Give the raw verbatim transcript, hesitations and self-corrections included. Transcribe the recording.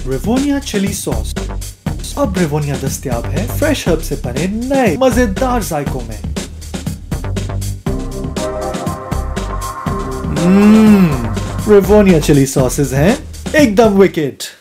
रिवोनिया chilli sauce. अब रिवोनिया दस्तयाब है fresh herb से बने नए मजेदार जायकों में। रिवोनिया चिली सॉसेस हैं एकदम विकेट।